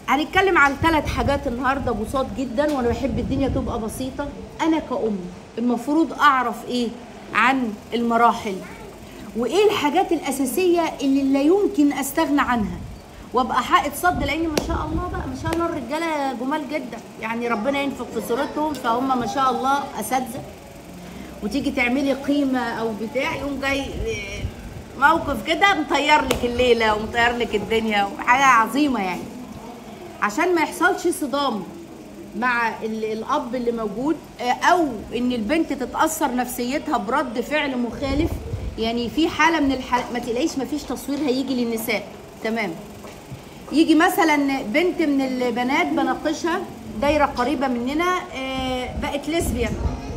هنتكلم عن 3 حاجات النهارده بساط جدا، وانا بحب الدنيا تبقى بسيطه. انا كأم المفروض اعرف ايه عن المراحل، وايه الحاجات الاساسيه اللي لا يمكن استغنى عنها، وابقى حائط صد، لان ما شاء الله بقى ما شاء الله الرجاله جمال جدا، يعني ربنا ينفق في صورتهم، فهم ما شاء الله اساتذه. وتيجي تعملي قيمه او بتاع، يقوم جاي موقف كده مطير لك الليله ومطير لك الدنيا، وحاجه عظيمه يعني. عشان ما يحصلش صدام مع الاب اللي موجود، او ان البنت تتاثر نفسيتها برد فعل مخالف. يعني في حاله من الحالات ما تلاقيش ما فيش تصوير هيجي للنساء، تمام؟ يجي مثلا بنت من البنات بناقشها، دايره قريبه مننا، بقت ليسبيان.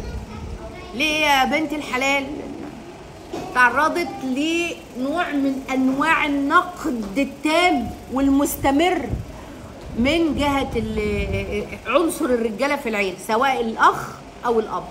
ليه يا بنت الحلال؟ تعرضت لنوع من انواع النقد التام والمستمر من جهه عنصر الرجاله في العيله، سواء الاخ او الاب.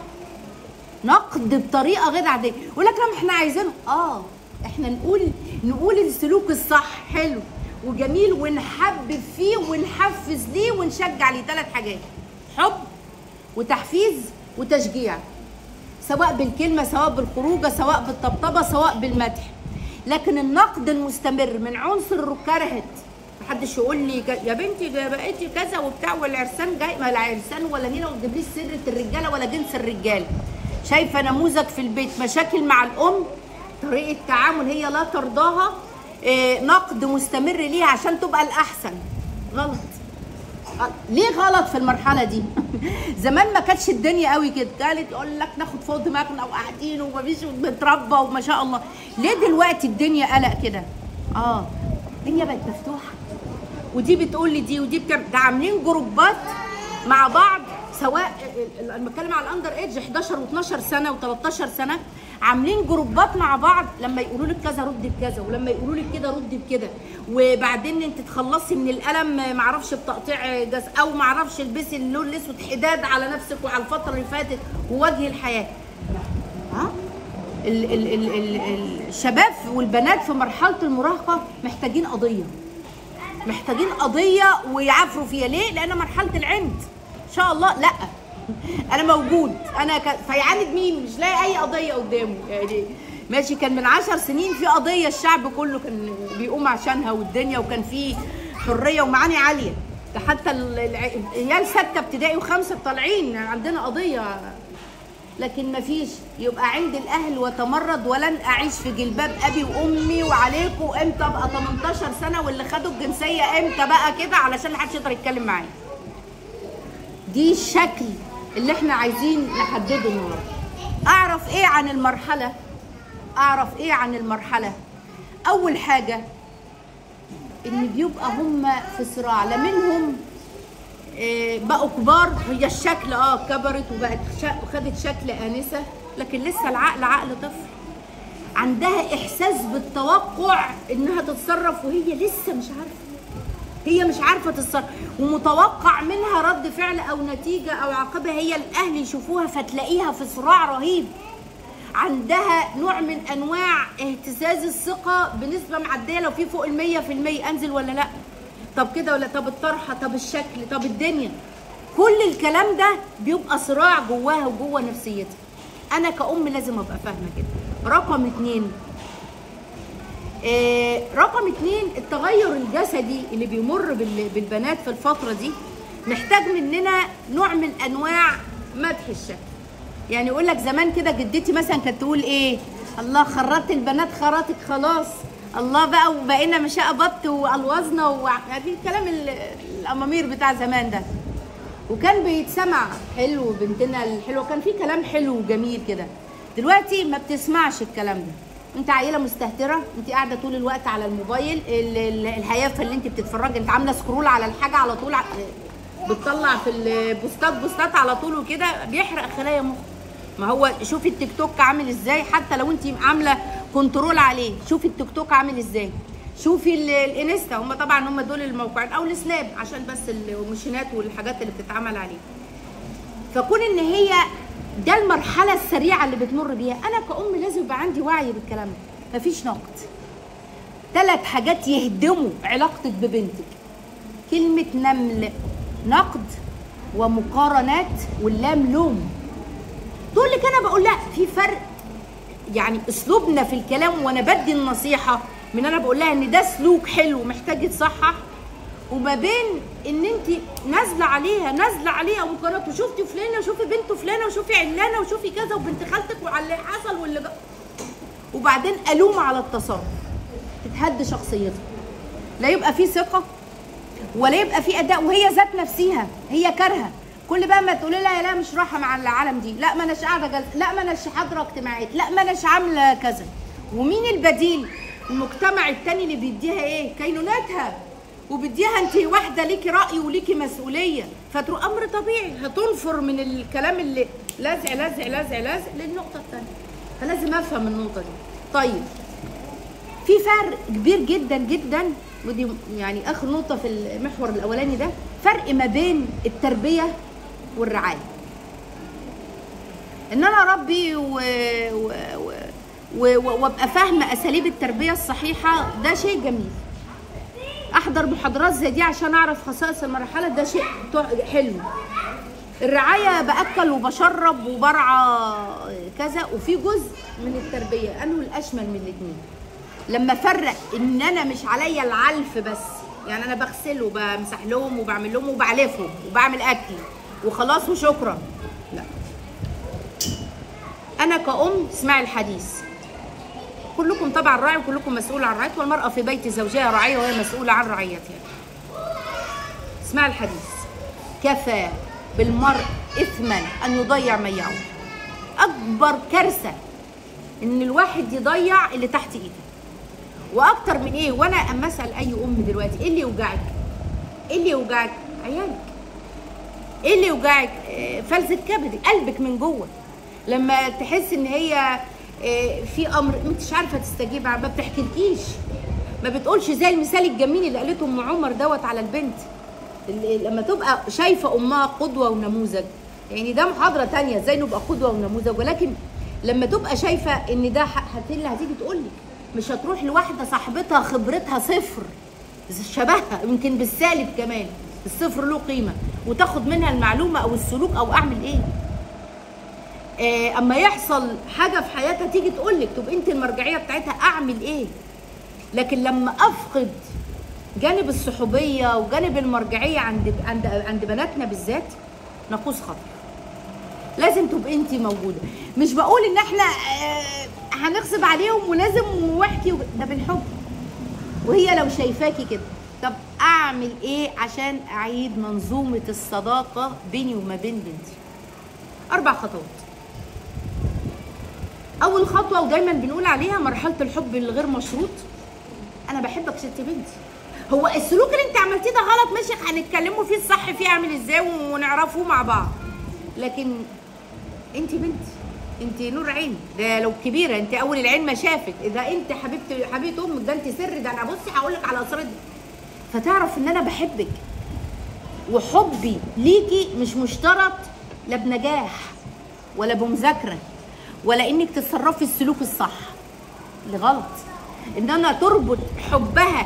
نقد بطريقه غير عاديه، يقول لك لا احنا عايزينه، احنا نقول السلوك الصح حلو وجميل، ونحبب فيه ونحفز ليه ونشجع ليه. 3 حاجات: حب وتحفيز وتشجيع، سواء بالكلمه، سواء بالخروجه، سواء بالطبطبه، سواء بالمدح. لكن النقد المستمر من عنصر الكرهت، محدش يقول لي يا بنتي بقيتي كذا وبتاع، والعرسان جاي، ما لا عرسان ولا نيله، وما تجيبليش سيره الرجاله ولا جنس الرجاله. شايفه نموذج في البيت مشاكل مع الام، طريقه تعامل هي لا ترضاها، نقد مستمر ليها عشان تبقى الاحسن. غلط. ليه غلط في المرحله دي؟ زمان ما كانتش الدنيا قوي كده، قالت يقول لك ناخد فوق دماغنا وقاعدين ومفيش بنتربى وما شاء الله. ليه دلوقتي الدنيا قلق كده؟ الدنيا بقت مفتوحه، ودي بتقول لي دي ودي بتعمل، ده عاملين جروبات مع بعض، سواء انا بتكلم على الاندر ايدج 11 و12 سنه و13 سنه، عاملين جروبات مع بعض، لما يقولوا لك كذا ردي بكذا، ولما يقولوا لك كده ردي بكده، وبعدين انت تخلصي من الالم معرفش بتقطيع جز، او معرفش البسي اللون الاسود، حداد على نفسك وعلى الفتره اللي فاتت ووجه الحياه. الشباب والبنات في مرحله المراهقه محتاجين قضيه ويعافروا فيها. ليه؟ لان مرحله العند ان شاء الله لا انا موجود، انا فيعاند مين؟ مش لاقي اي قضيه قدامه يعني. ماشي، كان من 10 سنين في قضيه الشعب كله كان بيقوم عشانها والدنيا، وكان في حريه ومعاني عاليه، ده حتى العيال 6 ابتدائي و5 طالعين عندنا قضيه. لكن مفيش، يبقى عند الاهل وتمرد، ولن اعيش في جلباب ابي وامي وعليكم، امتى ابقى 18 سنه واللي خدوا الجنسيه امتى بقى كده، علشان محدش يقدر يتكلم معايا. دي الشكل اللي احنا عايزين نحدده النهارده. اعرف ايه عن المرحله؟ اول حاجه ان بيبقى هم في صراع، لا منهم بقوا كبار، هي الشكل كبرت وبقت خدت شكل انسه، لكن لسه العقل عقل طفل، عندها احساس بالتوقع انها تتصرف وهي لسه مش عارفه تتصرف، ومتوقع منها رد فعل او نتيجه او عقبه هي الاهل يشوفوها، فتلاقيها في صراع رهيب. عندها نوع من انواع اهتزاز الثقه بنسبه معديه، لو في فوق 100%، انزل ولا لا؟ طب كده ولا طب الطرحه، طب الشكل، طب الدنيا، كل الكلام ده بيبقى صراع جواها وجوه نفسيتها. انا كأم لازم ابقى فاهمه كده. رقم 2 التغير الجسدي اللي بيمر بالبنات في الفتره دي، محتاج مننا نوع من انواع مدح الشكل. يعني يقول لك زمان كده جدتي مثلا كانت تقول ايه؟ الله خرجت البنات خرطك خلاص، الله بقى وبقينا مشاء بط والوزنا وهذه الكلام الامامير بتاع زمان ده، وكان بيتسمع حلو بنتنا الحلوه، كان في كلام حلو وجميل كده. دلوقتي ما بتسمعش الكلام ده، انت عيله مستهتره، انت قاعده طول الوقت على الموبايل، الهيافه اللي انت بتتفرجي، انت عامله سكرول على الحاجه على طول، بتطلع في البوستات على طول وكده، بيحرق خلايا مخ. ما هو شوفي التيك توك عامل ازاي، حتى لو انت عامله كنترول عليه، شوفي التيك توك عامل ازاي، شوفي الانستا، هم طبعا دول الموقعين، او السناب عشان بس المشينات والحاجات اللي بتتعمل عليه. فكون ان هي ده المرحله السريعه اللي بتمر بيها، انا كأم لازم يبقى عندي وعي بالكلام ده. مفيش نقد. 3 حاجات يهدموا علاقتك ببنتك: كلمة نمل، نقد ومقارنات، واللام لوم. تقول لك انا بقول لا، في فرق يعني اسلوبنا في الكلام وانا بدي النصيحه، من انا بقول لها ان ده سلوك حلو محتاج يتصحح، وما بين ان انت نازله عليها ومقارنات، وشفتي فلانه وشوفي بنت فلانه وشوفي علانه وشوفي كذا وبنت خالتك وعلى اللي حصل واللي وبعدين الوم على التصرف، تتهد شخصيتها، لا يبقى في ثقه ولا يبقى في اداء، وهي ذات نفسها هي كارهه. كل بقى ما تقولي لها لا مش رايحه مع العالم دي، لا ما اناش قاعده جلسه، لا ما اناش حاضره اجتماعات، لا ما اناش عامله كذا. ومين البديل؟ المجتمع التاني اللي بيديها ايه؟ كينوناتها، وبيديها انت واحده ليكي راي وليكي مسؤوليه، فتروح امر طبيعي هتنفر من الكلام اللي لازع لازع لازع لازع للنقطه الثانيه. فلازم افهم النقطه دي. طيب في فرق كبير جدا جدا، ودي يعني اخر نقطه في المحور الاولاني ده، فرق ما بين التربيه والرعايه. ان انا اربي وابقى فاهمه اساليب التربيه الصحيحه، ده شيء جميل. احضر محاضرات زي دي عشان اعرف خصائص المرحله، ده شيء حلو. الرعايه باكل وبشرب وبرعى كذا، وفي جزء من التربيه انه الاشمل من الاثنين. لما افرق ان انا مش عليا العلف بس، يعني انا بغسل وبمسح لهم وبعمل لهم وبعلفهم وبعمل اكل وخلاص وشكرا، لا. انا كأم اسمعي الحديث، كلكم طبعا راعي وكلكم مسؤول عن رعيته، والمرأة في بيت زوجها راعية وهي مسؤولة عن رعيتها. اسمعي الحديث، كفى بالمرء إثما أن يضيع من يعول. أكبر كارثة إن الواحد يضيع اللي تحت إيده. وأكتر من إيه؟ وأنا أما أسأل أي أم دلوقتي، إيه اللي يوجعك؟ إيه اللي يوجعك؟ عيالك. إيه اللي يوجعك؟ فلذة كبدك، قلبك من جوه. لما تحس إن هي في امر مش عارفه تستجيب، ما بتحكيلكيش، ما بتقولش زي المثال الجميل اللي قالته ام عمر دوت على البنت، لما تبقى شايفه امها قدوه ونموذج. يعني ده محاضره ثانيه ازاي نبقى قدوه ونموذج، ولكن لما تبقى شايفه ان ده هتيجي تقول لك، مش هتروح لواحده صاحبتها خبرتها صفر شبهها يمكن بالسالب كمان، الصفر له قيمه، وتاخد منها المعلومه او السلوك او اعمل ايه. اما يحصل حاجه في حياتها تيجي تقول لك، طب انت المرجعيه بتاعتها اعمل ايه؟ لكن لما افقد جانب الصحوبيه وجانب المرجعيه عند بناتنا بالذات، ناقوس خطر. لازم تبقي انت موجوده. مش بقول ان احنا هنغصب عليهم ولازم واحكي ده بالحب، وهي لو شايفاكي كده. طب اعمل ايه عشان اعيد منظومه الصداقه بيني وما بين بنتي؟ 4 خطوات. اول خطوه ودايما بنقول عليها مرحله الحب الغير مشروط. انا بحبك ست بنتي. هو السلوك اللي انت عملتيه ده غلط، ماشي هنتكلموا فيه الصح فيه عامل ازاي ونعرفه مع بعض، لكن انت بنتي، انت نور عيني، ده لو كبيره انت اول العين ما شافت، اذا انت حبيبتي حبيبه امك ده انت سر، ده انا بصي هقول لك على اسرار، فتعرف ان انا بحبك. وحبي ليكي مش مشترط لا بنجاح ولا بمذاكره ولا انك تتصرفي السلوك الصح اللي غلط. ان انا تربط حبها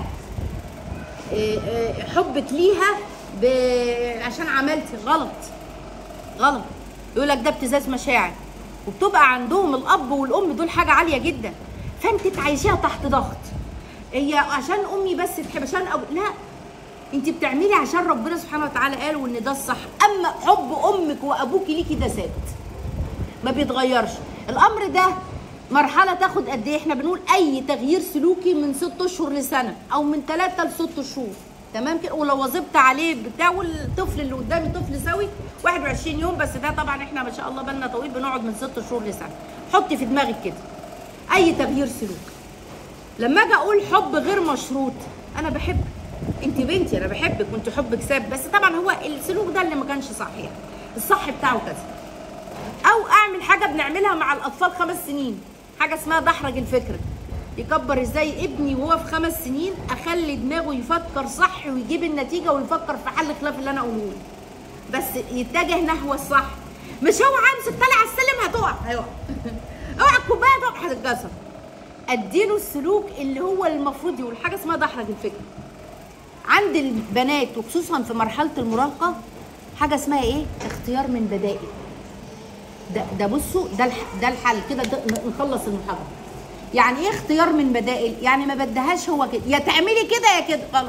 حبك ليها عشان عملتي غلط. يقول لك ده ابتزاز مشاعر، وبتبقى عندهم الاب والام دول حاجه عاليه جدا، فانت تعيشيها تحت ضغط. هي عشان امي بس تحب، عشان لا، انت بتعملي عشان ربنا سبحانه وتعالى قال وان ده الصح. اما حب امك وابوك ليكي ده ثابت ما بيتغيرش. الامر ده مرحله تاخد قد ايه؟ احنا بنقول اي تغيير سلوكي من 6 اشهر لسنه، او من 3 ل 6 شهور، تمام كده. ولو واظبت عليه بتاع، والطفل اللي قدامي طفل سوي 21 يوم بس، ده طبعا احنا ما شاء الله بالنا طويل، بنقعد من 6 شهور لسنه. حطي في دماغك كده اي تغيير سلوك. لما اجي اقول حب غير مشروط، انا بحبك، انت بنتي، انا بحبك وانت حبك ثابت، بس طبعا هو السلوك ده اللي ما كانش صحيح، الصح بتاعه كذا. او اعمل حاجه بنعملها مع الاطفال 5 سنين، حاجه اسمها دحرج الفكره. يكبر ازاي ابني وهو في 5 سنين، اخلي دماغه يفكر صح ويجيب النتيجه ويفكر في حل خلاف اللي انا اقوله له، بس يتجه نحو الصح. مش هو امسك طالع على السلم هيقع اوعى الكوبايه تقع هتتكسر. اديله السلوك اللي هو المفروض يقول، حاجه اسمها دحرج الفكره. عند البنات وخصوصا في مرحله المراهقه حاجه اسمها ايه؟ اختيار من بدائل. ده بصوا ده الحل كده، نخلص المحاضره. يعني ايه اختيار من بدائل؟ يعني ما بدهاش هو كده، يا تعملي كده يا كده، غلط.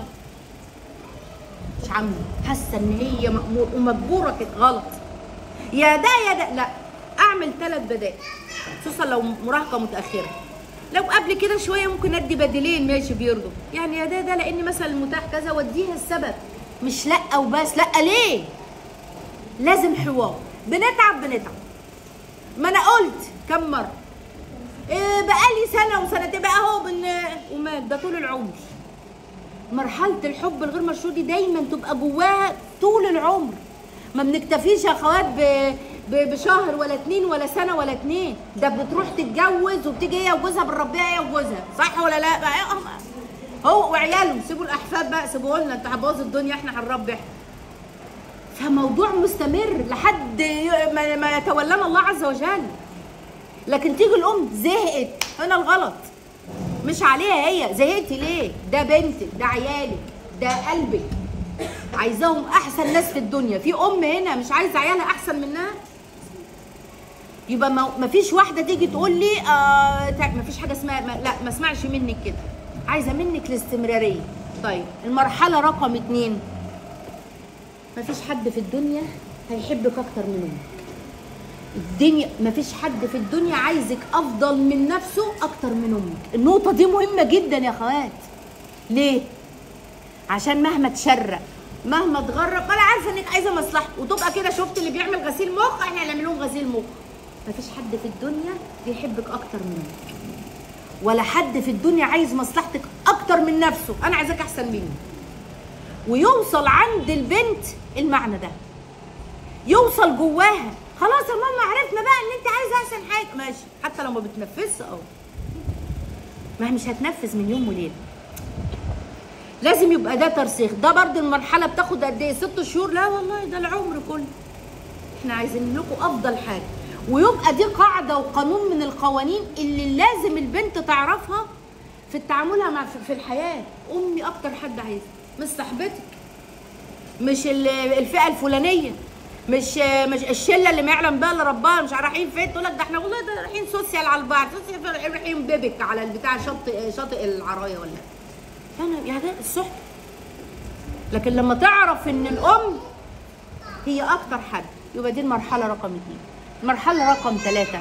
مش عامله، حاسه ان هي مأمور ومجبوره كده، غلط. يا ده يا ده، لا، اعمل 3 بدائل، خصوصا لو مراهقه متاخره. لو قبل كده شويه ممكن ادي بديلين ماشي بيرضوا، يعني يا ده لان مثلا المتاح كذا واديها السبب، مش لا وبس. لا ليه؟ لازم حوار. بنتعب. ما انا قلت كم مره بقالي سنه وسنتين بقى اهو ومات، ده طول العمر. مرحله الحب الغير مشروط دي دايما تبقى جواها طول العمر. ما بنكتفيش يا اخوات بشهر ولا 2 ولا سنه ولا 2، ده بتروح تتجوز وبتيجي هي وجوزها بنربيها هي وجوزها، صح ولا لا؟ بقى هو وعيالهم، سيبوا الاحفاد بقى، سيبوه لنا، انتوا هتبوظوا الدنيا، احنا هنربي احنا. فموضوع مستمر لحد ما يتولانا الله عز وجل. لكن تيجي الام زهقت، هنا الغلط مش عليها هي. زهقتي ليه؟ ده بنتك، ده عيالك، ده قلبك، عايزاهم احسن ناس في الدنيا. في ام هنا مش عايزه عيالها احسن منها؟ يبقى ما فيش واحده تيجي تقول لي ما فيش حاجه اسمها لا، ما اسمعش منك كده. عايزه منك الاستمراريه. طيب المرحله رقم 2، ما فيش حد في الدنيا هيحبك اكتر من امك. الدنيا ما فيش حد في الدنيا عايزك افضل من نفسه اكتر من امك. النقطه دي مهمه جدا يا اخوات. ليه؟ عشان مهما تشرق، مهما تغرب، انا عارفه انك عايزه مصلحته، وتبقى كده شفت اللي بيعمل غسيل مخ، احنا هنعمل لهم غسيل مخ. مفيش حد في الدنيا بيحبك اكتر منك، ولا حد في الدنيا عايز مصلحتك اكتر من نفسه. انا عايزاك احسن مني. ويوصل عند البنت المعنى ده، يوصل جواها. خلاص يا ماما عرفنا بقى ان انت عايزه احسن حاجه، ماشي، حتى لو ما بتنفذش ما هي مش هتنفذ من يوم وليله. لازم يبقى ده ترسيخ. ده برضه المرحله بتاخد قد ايه؟ 6 شهور؟ لا والله ده العمر كله. احنا عايزين لكم افضل حاجه، ويبقى دي قاعده وقانون من القوانين اللي لازم البنت تعرفها في تعاملها مع في الحياه. امي اكتر حد عايزها، مش صاحبتك، مش الفئه الفلانيه، مش الشله اللي ما يعلم بها الا ربها، مش رايحين فين تقول لك ده احنا والله ده رايحين سوسيال على البحر، رايحين بيبك على البتاع شاطئ العرايه ولا يعني ده الصحبه. لكن لما تعرف ان الام هي اكتر حد، يبقى دي المرحله رقم 2. المرحله رقم 3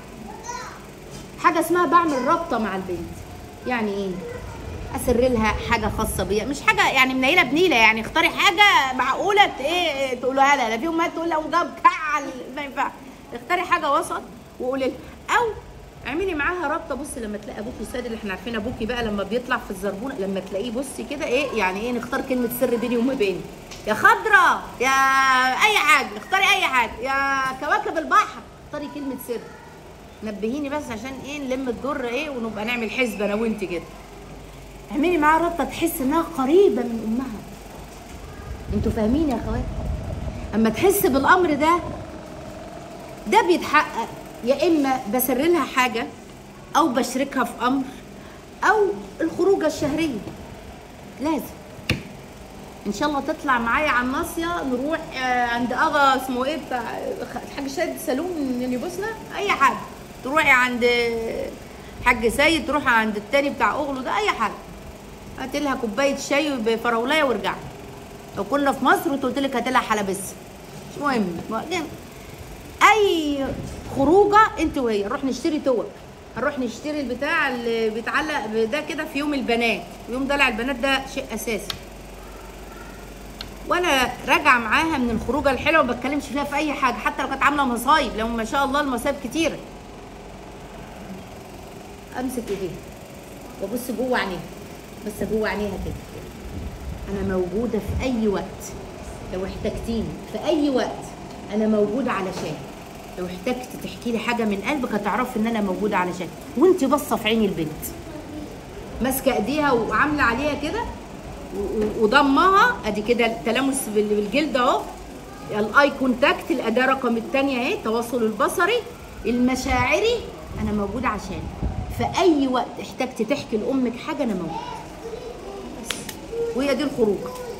حاجه اسمها بعمل رابطه مع البنت. يعني ايه؟ اسر لها حاجه خاصه بيا، مش حاجه يعني منيله بنيله، يعني اختاري حاجه معقوله ايه تقولها لها. لا في امهات تقول لها وجاب كعل، ما ينفعش. اختاري حاجه وسط وقولي لها، او اعملي معاها رابطه. بصي لما تلاقي ابوكي ساد، اللي احنا عارفين ابوكي بقى لما بيطلع في الزربونه، لما تلاقيه بصي كده ايه يعني ايه، نختار كلمه سر بيني وما بيني، يا خضره يا اي حاجه، اختاري اي حاجه، يا كواكب البحر، اختاري كلمه سر. نبهيني بس عشان ايه نلم الدر ايه، ونبقى نعمل حسبه انا وانت كده. اعملي معاها رابطه تحس انها قريبه من امها. انتوا فاهمين يا اخوات؟ اما تحس بالامر ده بيتحقق، يا اما بسر لها حاجه، او بشركها في امر، او الخروجه الشهريه. لازم ان شاء الله تطلع معايا على الناصيه، نروح عند اغا اسمه ايه بتاع الحاج سيد سالون يبوسنا، اي حاجه. تروحي عند حاج سيد، تروحي عند التاني بتاع اغلو ده، اي حاجه. هاتي لها كوبايه شاي بفراولايه وارجعي. لو كنا في مصر وقلت لك هاتي لها حلبسه، مش مهم. اي خروجه انت وهي، نروح نشتري توك، هنروح نشتري البتاع اللي بيتعلق ده كده في يوم البنات، يوم دلع البنات ده شيء اساسي. وانا راجعه معاها من الخروجه الحلوه ما بتكلمش فيها في اي حاجه، حتى لو كانت عامله مصايب، لو ما شاء الله المصايب كتيره. امسك ايديها وابص جوه عينيها، بس جوه عينيها كده، انا موجوده في اي وقت، لو احتجتيني في اي وقت انا موجوده علشان، لو احتجت تحكي لي حاجه من قلبك هتعرفي ان انا موجوده علشان. وانت باصه في عين البنت، ماسكه ايديها وعامله عليها كده وضمها، ادي كده التلامس بالجلد اهو، الاي كونتاكت، الاداه رقم 2 اهي، التواصل البصري المشاعري، انا موجوده عشان في اي وقت احتجت تحكي لامك حاجه انا موجوده. وهي دي الخروج.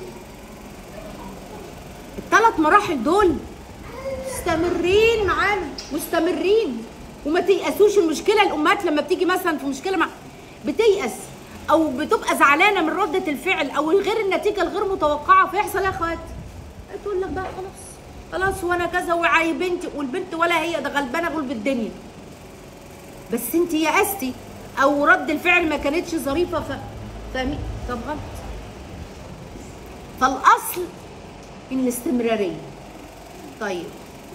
الثلاث مراحل دول مستمرين معانا، مستمرين، وما تيأسوش. المشكله الامهات لما بتيجي مثلا في مشكله مع بتيأس او بتبقى زعلانه من رده الفعل او غير النتيجه الغير متوقعه، فيحصل ايه يا اخوات؟ تقول لك بقى خلاص وانا كذا وعاي بنتي، والبنت ولا هي ده غلبانه غلب الدنيا، بس انت يأستي او رد الفعل ما كانتش ظريفه فاهمين؟ طب غلط. فالاصل الاستمراريه. طيب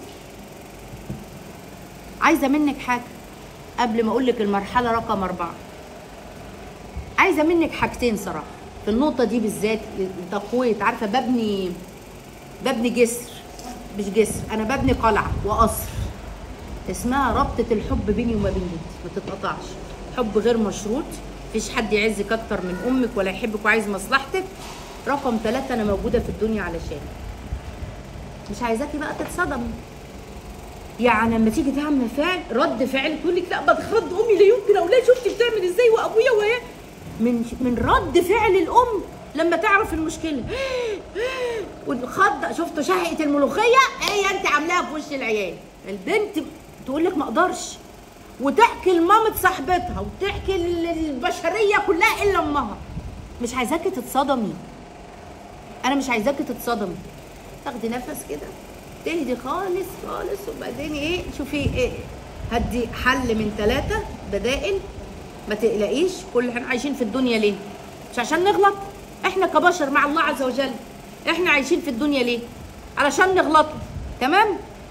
عايزه منك حاجه قبل ما اقول لك المرحله رقم 4. عايزه منك حاجتين صراحه في النقطه دي بالذات، تقويه. عارفه ببني جسر، مش جسر، انا ببني قلعه وقصر اسمها رابطه الحب بيني وما بين بنتي، ما تتقطعش. حب غير مشروط، مفيش حد يعزك اكتر من امك ولا يحبك وعايز مصلحتك. رقم 3 انا موجوده في الدنيا علشانك، مش عايزاكي بقى تتصدمي. يعني لما تيجي تعمل فعل رد فعل تقول لك لا بتخض امي، لا يمكن اولاد شفتي بتعمل ازاي وابويا وهي من رد فعل الام لما تعرف المشكله والخضه. شفتوا شهقه الملوخيه هي انت عاملاها في وش العيال. البنت تقول لك ما اقدرش، وتحكي لمامه صاحبتها وتحكي للبشريه كلها الا امها. مش عايزاكي تتصدمي، انا مش عايزاكي تتصدمي. تاخدي نفس كده، تهدي خالص خالص، وبعدين ايه شوفي ايه، هدي حل من 3 بدائل. ما تقلقيش، احنا عايشين في الدنيا ليه؟ مش عشان نغلط. احنا كبشر مع الله عز وجل، احنا عايشين في الدنيا ليه؟ علشان نغلطوا. تمام؟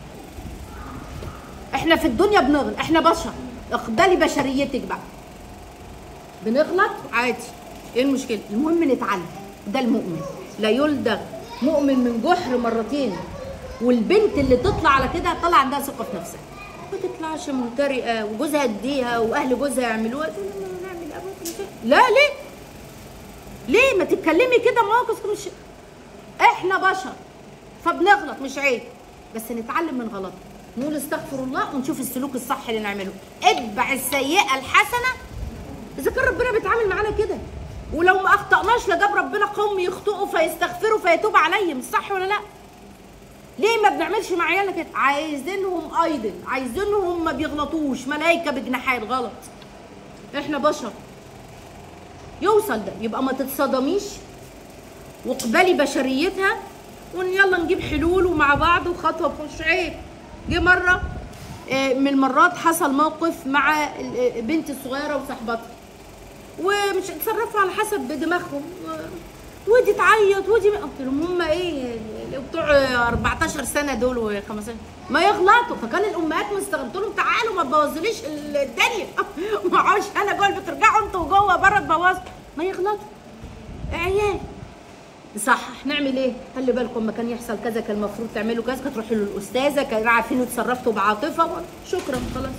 احنا في الدنيا بنغلط، احنا بشر، اقبلي بشريتك بقى. بنغلط عادي، ايه المشكله؟ المهم نتعلم. ده المؤمن، لا يلدغ مؤمن من جحر مرتين. والبنت اللي تطلع على كده طلع عندها ثقه في نفسها، ما تطلعش منترئه وجوزها يديها واهل جوزها يعملوها. نعمل لا ليه ما تتكلمي كده مواقف؟ مش احنا بشر فبنغلط، مش عيب، بس نتعلم من غلطنا، نقول استغفر الله ونشوف السلوك الصح اللي نعمله. اتبع السيئه الحسنه. اذا كان ربنا بيتعامل معانا كده، ولو ما اخطأناش لجاب ربنا قوم يخطئوا فيستغفروا فيتوب عليهم، صح ولا لا؟ ليه ما بنعملش مع عيالنا كده؟ عايزينهم ايدل، عايزينهم ما بيغلطوش، ملايكه بجناحات. غلط، احنا بشر. يوصل ده، يبقى ما تتصدميش واقبلي بشريتها، ويلا نجيب حلول ومع بعض وخطوه مش عيب. جه مره من المرات حصل موقف مع بنتي الصغيره وصاحبتها، ومش اتصرفوا على حسب دماغهم، ودي تعيط ودي قلت لهم هم ايه بتوع 14 سنه دول و15 ما يغلطوا. فكان الامهات مستغربت لهم تعالوا ما تبوظوليش الدنيا ما اقعدش انا جوه البيت، ترجعوا انتوا جوه بره تبوظوا. ما يغلطوا عيال، صح. نعمل ايه؟ خلي بالكم ما كان يحصل كذا كان المفروض تعملوا كذا، كانت تروحوا للاستاذه، كانوا عارفين اتصرفتوا بعاطفه، شكرا خلاص.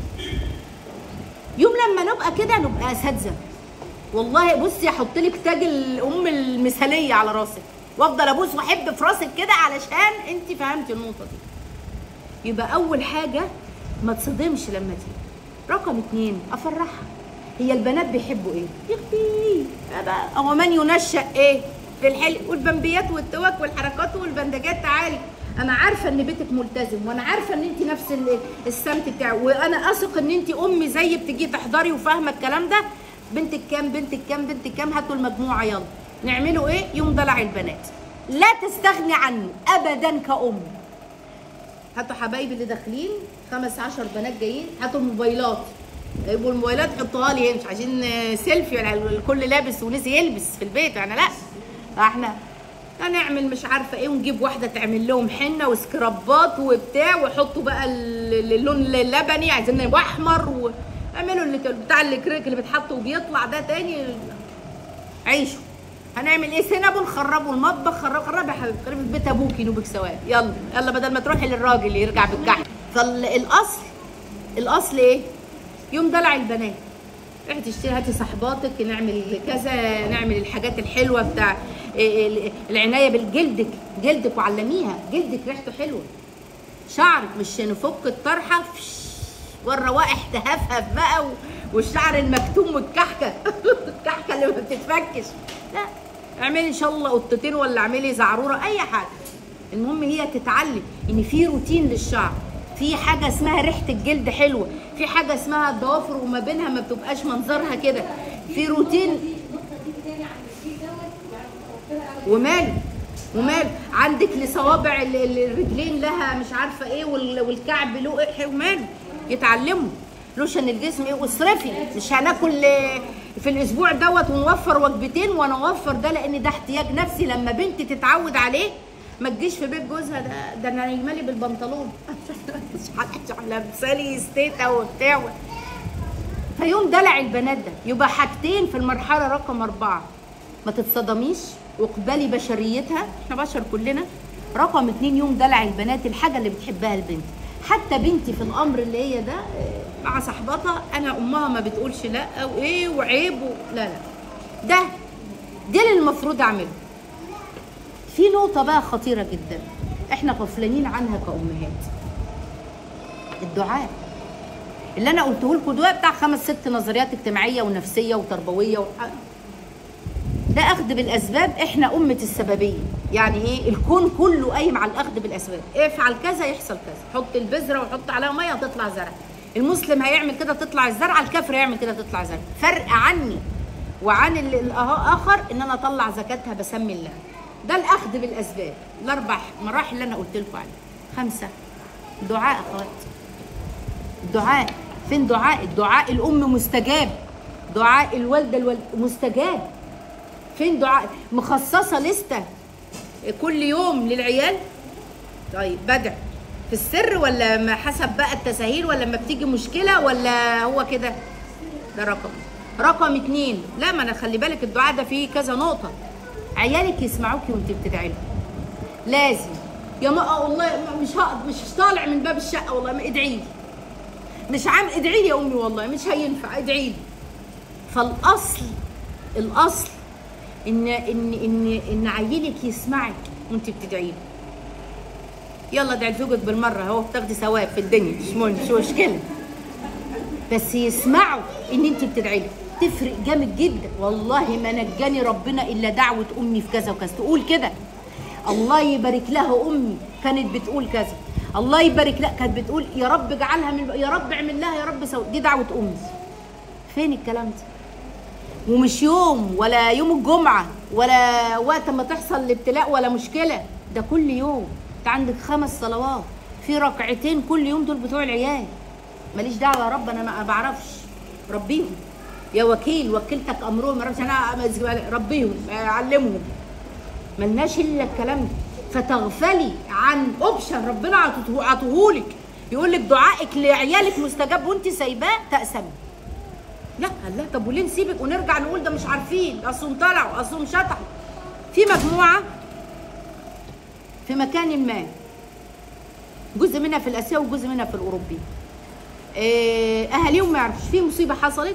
يوم لما نبقى كده نبقى اساتذه والله. بصي احط لك تاج الام المثاليه على راسك وافضل ابوس واحب في راسك كده علشان انت فهمتي النقطه دي. يبقى اول حاجه ما تصدمش لما تيجي. رقم 2 افرحها. هي البنات بيحبوا ايه؟ يا اختي او من ينشأ ايه؟ في الحلق والبنبيات والتوك والحركات والبندجات. تعالي انا عارفه ان بيتك ملتزم، وانا عارفه ان انت نفس السمت بتاعه، وانا اثق ان انت امي زي بتجي تحضري وفاهمه الكلام ده. بنتك كام بنتك كام بنتك كام، هاتوا المجموعه يلا. نعمله ايه؟ يوم دلع البنات، لا تستغني عنه ابدا كأم. هاتوا حبايبي اللي داخلين 15 بنات جايين، هاتوا الموبايلات، يبقوا الموبايلات حطوها لي، مش عايزين سيلفي الكل لابس ونسي يلبس في البيت يعني، لا. فاحنا هنعمل مش عارفه ايه، ونجيب واحده تعمل لهم حنه وسكرابات وبتاع، ويحطوا بقى اللون اللبني، عايزين يبقى احمر، اعملوا اللي بتاع الكريك اللي بيتحط وبيطلع ده تاني. عيشوا. هنعمل ايه؟ سينابون، خربوا المطبخ، خربوا يا حبيبي، خربوا بيت ابوكي نوبك سواد. يلا يلا بدل ما تروحي للراجل يرجع بالجحد. فالاصل ايه؟ يوم دلع البنات، روحي تشتري، هاتي صاحباتك، نعمل كذا، نعمل الحاجات الحلوه بتاع العنايه بالجلدك، جلدك وعلميها جلدك ريحته حلوه. شعرك مش نفك الطرحه والروائح تهفهف بقى، والشعر المكتوم والكحكه الكحكه اللي ما بتتفكش، لا. اعملي ان شاء الله قطتين ولا اعملي زعروره، اي حاجه. المهم هي تتعلم ان في روتين للشعر، في حاجه اسمها ريحه الجلد حلوه، في حاجه اسمها الضوافر وما بينها ما بتبقاش منظرها كده، في روتين. وماله عندك لصوابع الرجلين لها مش عارفه ايه، والكعب له ايه، وماله يتعلموا لوشن الجسم ايه. واصرفي، مش هناكل في الاسبوع دوت ونوفر وجبتين، وانا اوفر ده لان ده احتياج نفسي. لما بنتي تتعود عليه ما تجيش في بيت جوزها ده انا يمالي بالبنطلون لابسالي ستيتا وبتاع. فيوم دلع البنات ده يبقى حاجتين في المرحله رقم 4، ما تتصدميش واقبلي بشريتها، احنا بشر كلنا. رقم 2 يوم دلع البنات الحاجه اللي بتحبها البنت. حتى بنتي في الامر اللي هي ده مع صاحبتها، انا امها ما بتقولش لا او ايه وعيب لا ده اللي المفروض اعمله. في نقطه بقى خطيره جدا احنا غفلانين عنها كامهات، الدعاء اللي انا قلته لكم ده بتاع 5 6 نظريات اجتماعيه ونفسيه وتربويه ده اخذ بالاسباب. احنا امه السببيه، يعني ايه؟ الكون كله قايم على الاخذ بالاسباب. افعل كذا يحصل كذا، حط البذره وحط عليها ميه هتطلع زرع. المسلم هيعمل كده تطلع الزرعه، الكافر هيعمل كده تطلع زرع. فرق عني وعن الاخر ان انا اطلع زكاتها بسمي الله. ده الاخذ بالاسباب. ال4 مراحل اللي انا قلت لكم عليها. 5 دعاء اخوات. الدعاء فين؟ الدعاء الام مستجاب، دعاء الوالده مستجاب. فين دعاء؟ مخصصه لسته كل يوم للعيال؟ طيب بدع في السر ولا ما حسب بقى التساهيل، ولا لما بتيجي مشكله، ولا هو كده؟ ده رقم 2. لا، ما انا خلي بالك الدعاء ده فيه كذا نقطه. عيالك يسمعوكي وانت بتدعي لهم، لازم يا ما والله مش هقعد، مش طالع من باب الشقه والله ما ادعي لي، مش عام ادعي لي يا امي والله مش هينفع ادعي لي. فالاصل ان عيلك يسمعك وانت بتدعي له. يلا ادعي لزوجك بالمره اهو، بتاخدي ثواب في الدنيا، مش مشكله، بس يسمعوا ان انت بتدعي له. تفرق جامد جدا. والله ما نجاني ربنا الا دعوه امي في كذا وكذا، تقول كده الله يبارك لها امي كانت بتقول كذا، الله يبارك لها كانت بتقول يا رب اجعلها من، يا رب اعمل لها، يا رب سوي. دي دعوه امي. فين الكلام ده؟ ومش يوم ولا يوم الجمعه ولا وقت ما تحصل الابتلاء ولا مشكله، ده كل يوم. انت عندك 5 صلوات في ركعتين كل يوم، دول بتوع العيال. ماليش دعوه يا رب، انا ما بعرفش، ربيهم يا وكيل، وكلتك امرهم، ما اعرفش انا، ربيهم علمهم. ملناش الا الكلام ده. فتغفلي عن اوبشن ربنا عطوهولك، يقول لك دعائك لعيالك مستجاب وانت سايباه، تأسمي. لا الله، طب وليه نسيبك ونرجع نقول ده مش عارفين، اصلهم طلعوا، اصلهم شطحوا. في مجموعه في مكان ما، جزء منها في الاسيوي وجزء منها في الاوروبي، اهاليهم ما يعرفوش في مصيبه حصلت،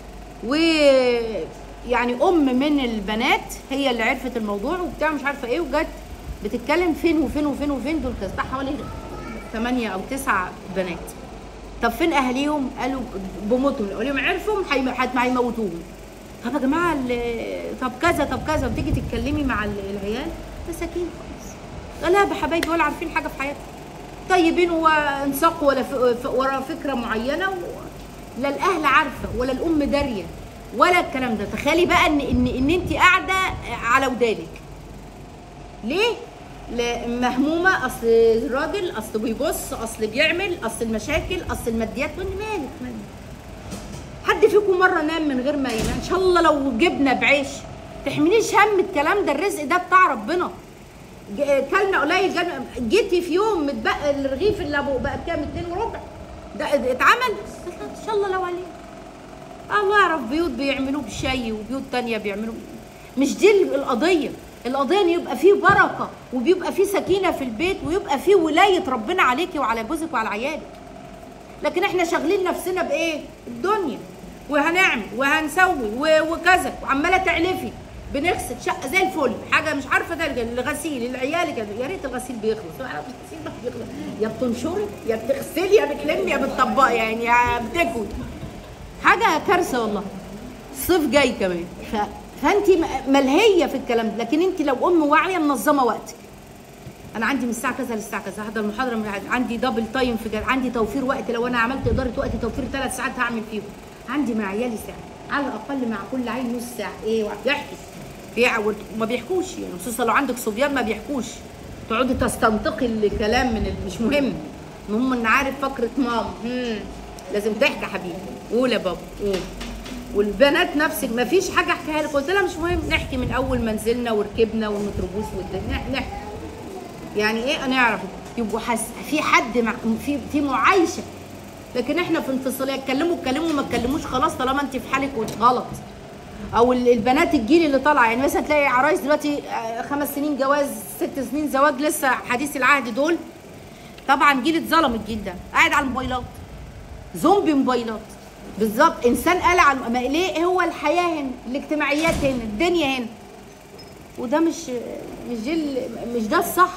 ويعني من البنات هي اللي عرفت الموضوع وبتاع مش عارفه ايه، وجت بتتكلم فين وفين وفين وفين، دول كده حوالي 8 أو 9 بنات. طب فين اهاليهم؟ قالوا بموتهم، اهاليهم عرفوا هيموتوهم. طب يا جماعه طب كذا طب كذا، وتيجي تتكلمي مع العيال مساكين خالص، لا بحبايبي ولا عارفين حاجه في حياتهم، طيبين وانساقوا ولا ورا فكره معينه لا الاهل عارفه ولا الام داريه ولا الكلام ده. تخيلي بقى ان انت قاعده على ودانك. ليه؟ مهمومه، اصل الراجل اصل بيبص، اصل بيعمل، اصل المشاكل، اصل الماديات. وانت مالك؟ حد فيكم مره نام من غير ما ينام؟ ان شاء الله لو جبنا بعيش تحمليش هم الكلام ده، الرزق ده بتاع ربنا. كلنا قليل، جيتي في يوم متبقى الرغيف اللي ابو بقى بكام؟ 2 وربع، ده اتعمل ان شاء الله لو عليه. الله يعرف بيوت بيعملوه بشاي وبيوت تانية بيعملوه. مش دي القضيه. القضيه ان يبقى فيه بركه وبيبقى فيه سكينه في البيت ويبقى فيه ولايه ربنا عليكي وعلى جوزك وعلى عيالك. لكن احنا شاغلين نفسنا بايه؟ الدنيا، وهنعمل وهنسوي وكذا، وعماله تعلفي. بنغسل شقه زي الفل، حاجه مش عارفه ده الغسيل العيال كده، يا ريت الغسيل بيخلص. الغسيل ما بيخلص، يا بتنشري يا بتغسلي يا بتلمي يا بتطبقي، يعني يا بتكوي. حاجه كارثه والله. الصيف جاي كمان، فانت ملهيه في الكلام ده. لكن انت لو ام واعيه منظمه وقتك، انا عندي من الساعه كذا للساعه كذا هحضر المحاضره، عندي دبل تايم في عندي توفير وقت، لو انا عملت اداره وقت توفير 3 ساعات هعمل فيهم، عندي مع عيالي ساعه على الاقل، مع كل عيل نص ساعه. ايه يحكي ما بيحكوش يعني، خصوصا لو عندك صبيان ما بيحكوش، تقعدي تستنطقي الكلام من مش مهم، المهم ان عارف فكره ماما. لازم تحكي يا حبيبي، قول يا بابا قول. والبنات نفسك ما فيش حاجه احكيها لك، قلت لها مش مهم، نحكي من اول ما نزلنا وركبنا والميكروبوس والدنيا نحكي يعني ايه، نعرف يبقوا في حد في معايشه. لكن احنا في انفصاليه، اتكلموا ما اتكلموش خلاص، طالما انت في حالك غلط. او البنات الجيل اللي طالعه، يعني مثلا تلاقي عرايس دلوقتي 5 سنين جواز 6 سنين زواج لسه حديث العهد، دول طبعا جيل اتظلم. الجيل ده قاعد على الموبايلات، زومبي موبايلات بالظبط، انسان قال على ليه؟ هو الحياه هنا، الاجتماعيات هنا، الدنيا هنا، وده مش جيل، مش ده الصح.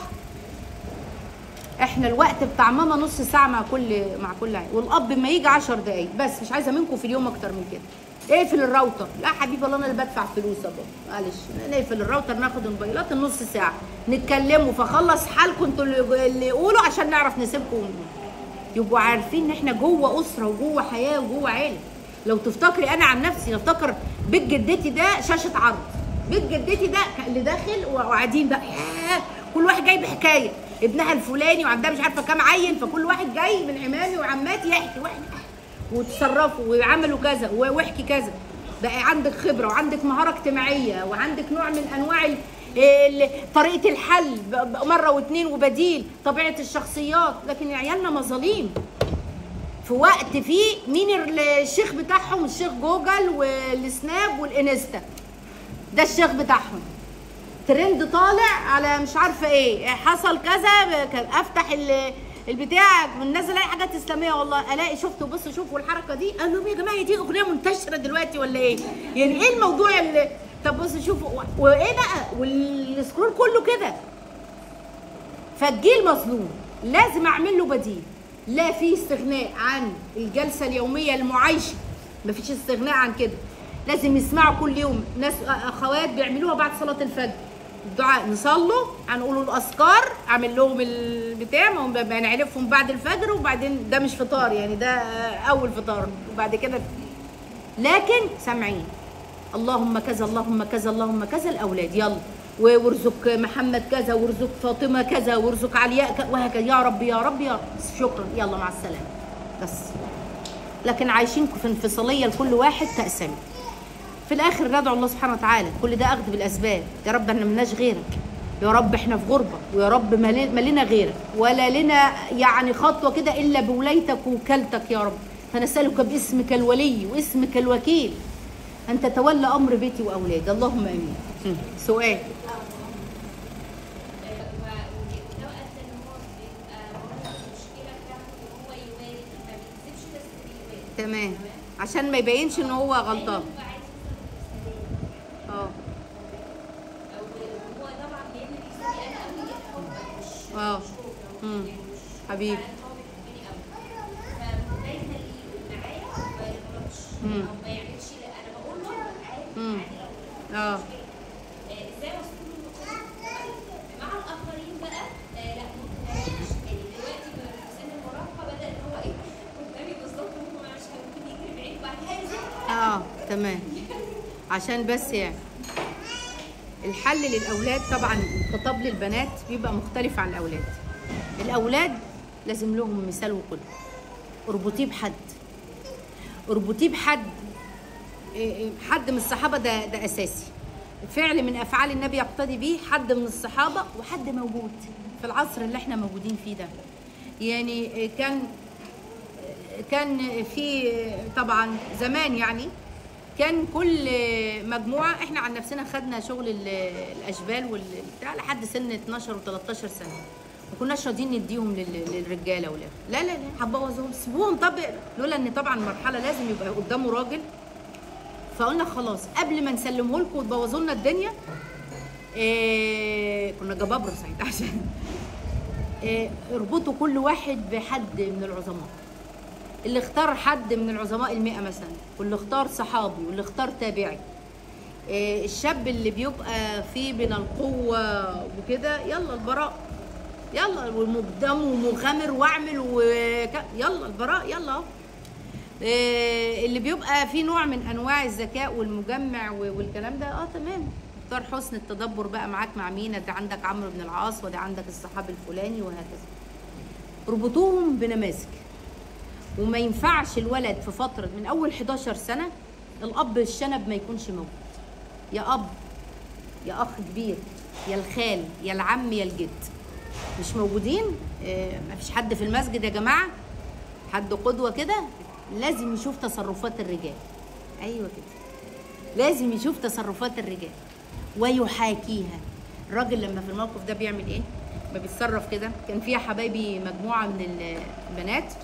احنا الوقت بتاع ماما نص ساعه مع كل عيل، والاب ما يجي 10 دقايق بس، مش عايزه منكم في اليوم اكتر من كده. اقفل الراوتر، لا حبيبي والله انا اللي بدفع فلوس يا بابا، معلش نقفل الراوتر، ناخد الموبايلات النص ساعه نتكلموا، فخلص حالكم انتوا اللي قولوا عشان نعرف نسيبكم، يبقوا عارفين ان احنا جوه اسره وجوه حياه وجوه عيله. لو تفتكري انا عن نفسي، افتكر بيت جدتي ده شاشه عرض، بيت جدتي ده اللي داخل وقاعدين بقى كل واحد جاي بحكايه، ابنها الفلاني وعندها مش عارفه كام عيل، فكل واحد جاي من عمامي وعماتي يحكي وتصرفوا وعملوا كذا واحكي كذا، بقى عندك خبره وعندك مهاره اجتماعيه وعندك نوع من انواع طريقه الحل مره واثنين وبديل، طبيعه الشخصيات. لكن عيالنا مظاليم في وقت فيه مين الشيخ بتاعهم؟ الشيخ جوجل والسناب والانستا، ده الشيخ بتاعهم، ترند طالع على مش عارفه ايه، حصل كذا، افتح البتاع منزل اي حاجات اسلاميه، والله الاقي شفت بص شوفوا الحركه دي، قال لهم يا جماعه هي دي اغنيه منتشره دلوقتي ولا ايه؟ يعني ايه الموضوع اللي طب بص شوفوا وايه بقى، والسكرول كله كده. فالجيل مظلوم، لازم اعمل له بديل. لا في استغناء عن الجلسه اليوميه المعايشه، مفيش استغناء عن كده، لازم يسمعوا كل يوم. ناس اخوات بيعملوها بعد صلاه الفجر، الدعاء نصلوا، هنقولوا الاذكار، اعمل لهم البتاع، نعرفهم بعد الفجر، وبعدين ده مش فطار يعني، ده اول فطار، وبعد كده لكن سامعين اللهم كذا اللهم كذا اللهم كذا، الاولاد يلا، وارزق محمد كذا، وارزق فاطمه كذا، وارزق علياء وهكذا، يا رب يا رب يا رب، شكرا يلا مع السلامه بس. لكن عايشين في انفصاليه، لكل واحد تقسم. في الاخر ندعو الله سبحانه وتعالى، كل ده اخذ بالاسباب، يا رب احنا ملناش غيرك، يا رب احنا في غربه، ويا رب ما لنا غيرك، ولا لنا يعني خطوه كده الا بولايتك ووكالتك يا رب، فنسالك باسمك الولي واسمك الوكيل ان تتولى امر بيتي واولادي، اللهم امين. سؤال تمام، عشان ما يبينش ان هو غلطان. اه اه حبيبي اه ازاي وصلوا مع الاخرين بقى؟ لا ممكن يعني دلوقتي في سن المراهقه بدا ان هو ايه قدامي بالظبط، مش ممكن يجري بعيد وبعد كده تمام. عشان بس يعني الحل للاولاد طبعا الخطاب للبنات بيبقى مختلف عن الاولاد. الاولاد لازم لهم مثال وقدوه، اربطيه بحد، اربطيه بحد، حد من الصحابه، ده اساسي، فعل من افعال النبي يقتدي به حد من الصحابه، وحد موجود في العصر اللي احنا موجودين فيه ده. يعني كان في طبعا زمان، يعني كان كل مجموعه، احنا عن نفسنا خدنا شغل الاشبال والبتاع لحد سن 12 و13 سنه، ما كناش راضيين نديهم للرجاله ولا لا لا لا هتبوظوهم، سيبوهم. طب لولا ان طبعا مرحله لازم يبقى قدامه راجل، فقلنا خلاص قبل ما نسلمه لكم وتبوظوا لنا الدنيا، كنا جبابره ساعتها، عشان اربطوا كل واحد بحد من العظماء. اللي اختار حد من العظماء ال100 مثلا، واللي اختار صحابي، واللي اختار تابعي، الشاب اللي بيبقى فيه من القوه وكده، يلا البراء، يلا ومقدم ومغامر واعمل يلا البراء، يلا اهو. اللي بيبقى فيه نوع من انواع الذكاء والمجمع والكلام ده، تمام، اختار حسن التدبر بقى معاك مع مين، ده عندك عمرو بن العاص وده عندك الصحابي الفلاني وهكذا. اربطوهم بنماذج. وما ينفعش الولد في فتره من اول 11 سنه الاب الشنب ما يكونش موجود، يا اب يا اخ كبير يا الخال يا العم يا الجد مش موجودين. ما فيش حد في المسجد يا جماعه، حد قدوه كده، لازم يشوف تصرفات الرجال. ايوه كده، لازم يشوف تصرفات الرجال ويحاكيها. الراجل لما في الموقف ده بيعمل ايه؟ ما بيتصرف كده. كان فيها حبايبي مجموعه من البنات،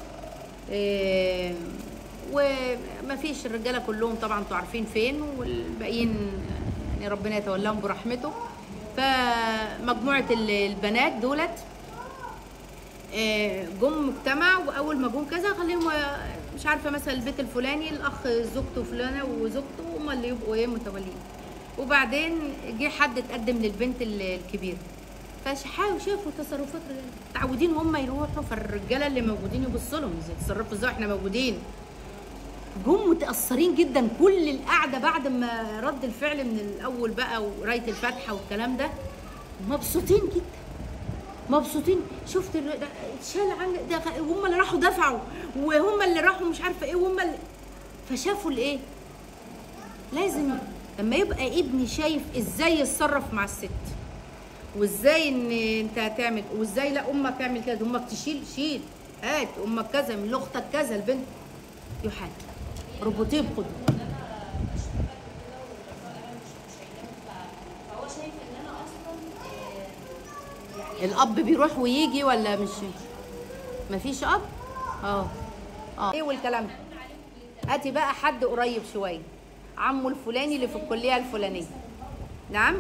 وما فيش، الرجاله كلهم طبعا انتوا عارفين فين، والباقيين يعني ربنا يتولاهم برحمته. فمجموعه البنات دولت جم مجتمع، واول ما جم كذا خليهم مش عارفه مثلا البيت الفلاني الاخ زوجته فلانه وزوجته هم اللي يبقوا متولين. وبعدين جه حد اتقدم للبنت الكبيره، شافوا تصرفات الرجاله، متعودين هم يروحوا، فالرجاله اللي موجودين يبصوا لهم ازاي تصرفوا، ازاي احنا موجودين. جم متاثرين جدا. كل القعده بعد ما رد الفعل من الاول بقى وقرايه الفاتحه والكلام ده، مبسوطين جدا، مبسوطين. شفت ده اتشال عن ده، هم اللي راحوا دفعوا وهم اللي راحوا مش عارفه ايه وهم اللي، فشافوا الايه. لازم لما يبقى ابني شايف ازاي يتصرف مع الست، وازاي ان انت هتعمل، وازاي لا امك تعمل كذا، امك تشيل شيل، هات امك كذا من اختك كذا، البنت يحاكي. ربطيه بقدوه. الاب بيروح ويجي ولا مش؟ مفيش اب؟ ايه والكلام ده. هاتي بقى حد قريب شويه، عمه الفلاني اللي في الكليه الفلانيه. نعم؟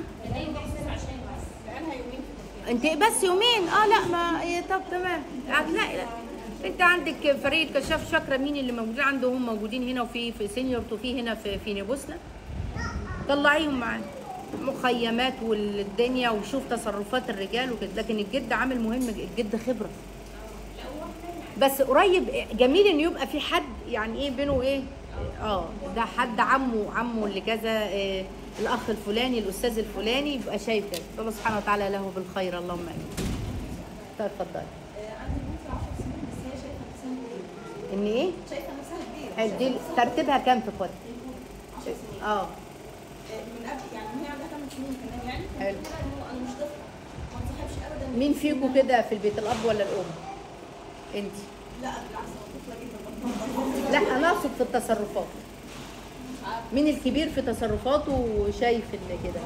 انت بس يومين؟ لا ما طب تمام. لا انت عندك فريق كشاف شاكره مين اللي موجودين عنده، هم موجودين هنا وفي سينيور وفي هنا في نيبوسنا، طلعيهم معانا مخيمات والدنيا وشوف تصرفات الرجال وكده. لكن الجد عامل مهم، الجد خبره. بس قريب جميل ان يبقى في حد يعني بينه ده حد عمه اللي كذا، الاخ الفلاني الاستاذ الفلاني، يبقى شايف كده. الله سبحانه وتعالى له بالخير، اللهم امين. طيب اتفضلي. عندي بنتي 10 سنين بس هي شايفه نفسها كبيره. ان ايه؟ شايفه نفسها كبيره. دي ترتيبها كام في اخواتها؟ 10 سنين. من قبل يعني هي عندها 8 سنين كمان يعني. حلو. انا مش طفله، ما انصحبش ابدا. مين فيكم كده في البيت، الاب ولا الام؟ انت؟ لا بالعكس انا طفله جدا. لا انا اقصد في التصرفات. مين الكبير في تصرفاته وشايف ان كده؟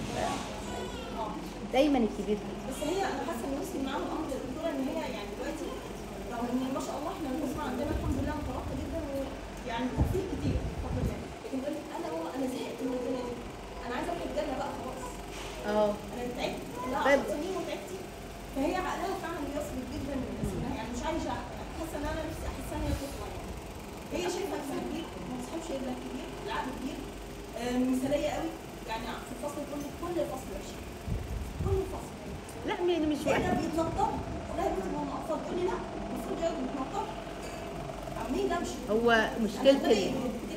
دايما الكبير. بس هي انا حاسه ان نفسي معاهم امر الدكتوره ان هي يعني دلوقتي رغم ان ما شاء الله احنا الاسره عندنا الحمد لله مترقه جدا ويعني تفكير كتير الحمد لله، لكن تقول لك انا زهقت من الدنيا دي، انا عايزه اروح الجنه بقى خلاص. انا تعبت، لا 10 سنين وتعبتي. فهي عقلها فعلا بيصبر جدا انها يعني مش عايشه، حاسه ان انا نفسي احس ان هي طفله يعني. هي شايفه نفسها كبير، ما تصحبش ابنها كبير، العقل كبير، مثاليه قوي يعني في الفصل كل الفصل وحشه. كل فصل. لا مش وقت. انا بيتنطط، والله يا بنتي ماما اطفال تقول لي لا المفروض يقعدوا بيتنططوا. عاملين دوشه. هو مشكلة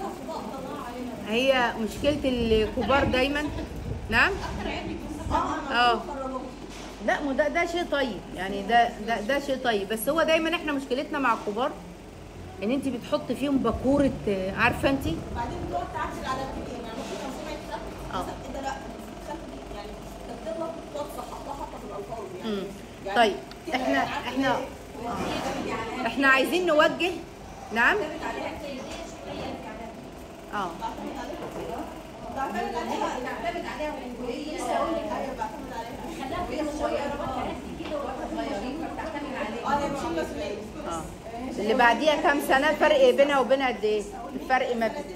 هي مشكلة الكبار دايما. نعم؟ لا ما ده شيء طيب يعني، ده شيء طيب، بس هو دايما احنا مشكلتنا مع الكبار ان انت بتحط فيهم باكوره، عارفه انت؟ بعدين بتقعد تعدل على الكبير يعني ممكن لو سمعت خط ده لا يعني تغلط تقعد حاطه في الالفاظ يعني. طيب احنا عايزين نوجه. نعم؟ بعتمد عليها وهي لسه اقول لك ايوه بعتمد عليها. خلاها وهي صغيره بقى كده وقت صغيرين فبتعتمد عليها. دي مش مسؤوليه. اللي بعديها كام سنه فرق بينها وبينها قد ايه؟ الفرق ما بين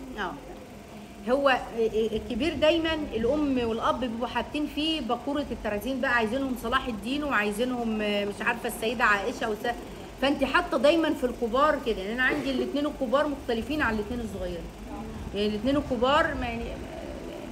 هو الكبير دايما الام والاب بيبقوا حاطين فيه باكوره الترازين بقى، عايزينهم صلاح الدين وعايزينهم مش عارفه السيده عائشه فانت حاطه دايما في الكبار كده. يعني انا عندي الاثنين الكبار مختلفين عن الاثنين الصغيرين. يعني الاثنين الكبار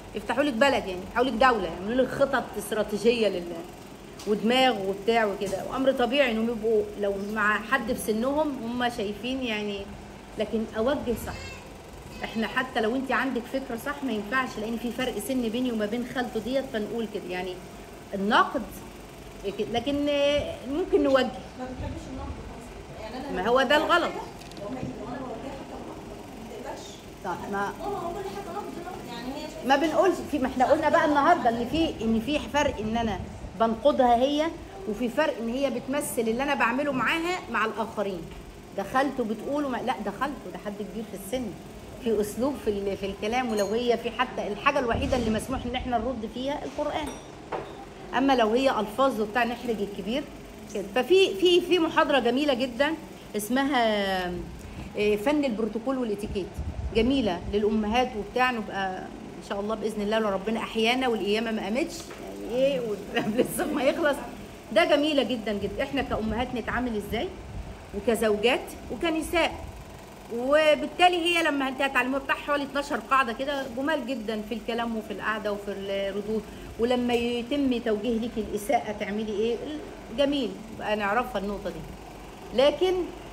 يفتحوا لك بلد، يعني يفتحوا لك دوله، يعملوا لك خطط استراتيجيه ودماغ وبتاع وكده، وامر طبيعي انهم يبقوا لو مع حد في سنهم هم شايفين يعني. لكن اوجه صح. احنا حتى لو انت عندك فكره صح ما ينفعش، لان في فرق سن بيني وما بين خالته ديت، فنقول كده يعني النقد كده. لكن ممكن نوجه. ما بتحبش النقد خالص يعني. انا ما هو ده الغلط. لو انا بوجهها حتى ما تقبلش. طيب ما هو كل حاجه نقد يعني هي شايفة ما بنقولش ما احنا قلنا بقى النهارده ان في فرق ان انا بنقدها هي، وفي فرق ان هي بتمثل اللي انا بعمله معاها مع الاخرين. دخلته بتقولوا لا دخلته ده حد كبير في السن، في اسلوب في الكلام، ولو هي في حتى الحاجه الوحيده اللي مسموح ان احنا نرد فيها القران. اما لو هي الفاظ وبتاع نحرج الكبير كده. ففي محاضره جميله جدا اسمها فن البروتوكول والاتيكيت، جميله للامهات وبتاع. نبقى ان شاء الله باذن الله لو ربنا احيانا والقيامه ما قامتش يعني ايه قبل الصيف ما يخلص، ده جميله جدا جدا. احنا كامهات نتعامل ازاي وكزوجات وكنساء، وبالتالي هي لما انت هتعلموها بتاع حوالي 12 قاعده كده جمال جدا في الكلام وفي القعده وفي الردود، ولما يتم توجيه لك الاساءه تعملي ايه، جميل بقى نعرفها النقطه دي. لكن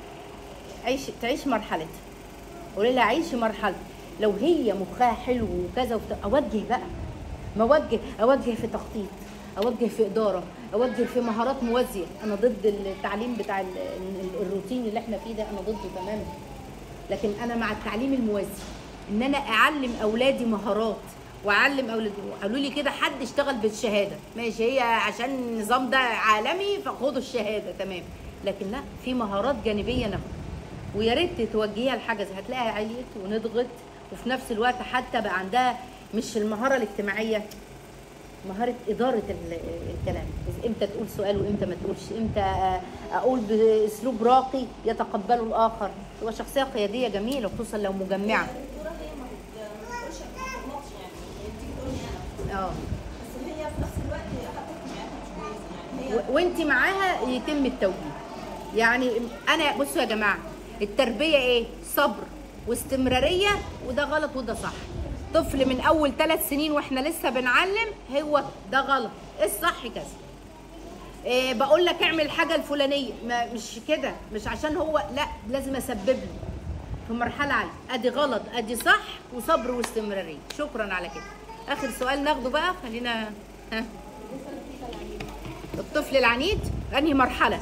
تعيش مرحلتها، قولي لها عيشي مرحلتها. لو هي مخها حلو وكذا اوجه بقى، ما اوجه في تخطيط، اوجه في اداره، اوجه في مهارات موازيه. انا ضد التعليم بتاع الروتين اللي احنا فيه ده، انا ضده تماما. لكن انا مع التعليم الموازي، ان انا اعلم اولادي مهارات واعلم اولادي. قالوا لي كده حد اشتغل بالشهاده ماشي، هي عشان النظام ده عالمي فخدوا الشهاده تمام، لكن لا، في مهارات جانبيه ناخدها. ويا ريت توجهيها لحاجه زي هتلاقيها عليت ونضغط، وفي نفس الوقت حتى بقى عندها مش المهاره الاجتماعيه، مهاره اداره الكلام، امتى تقول سؤال وامتى ما تقولش، امتى اقول باسلوب راقي يتقبله الاخر. تبقى شخصيه قياديه جميله، خصوصا لو مجمعه. الدكتوره هي ما بتقولش ما بتغلطش يعني، هي بتيجي تقول لي انا بس هي في نفس الوقت حتى معاها مش كويسه يعني. هي وانت معاها يتم التوجيه. يعني انا بصوا يا جماعه، التربيه ايه؟ صبر واستمراريه، وده غلط وده صح. طفل من اول 3 سنين واحنا لسه بنعلم هو ده غلط، الصح كذا. بقول لك اعمل الحاجه الفلانيه، مش كده، مش عشان هو لا، لازم اسبب له في مرحله عاليه. ادي غلط ادي صح، وصبر واستمراريه. شكرا على كده. اخر سؤال ناخده بقى، خلينا الطفل العنيد انهي مرحله؟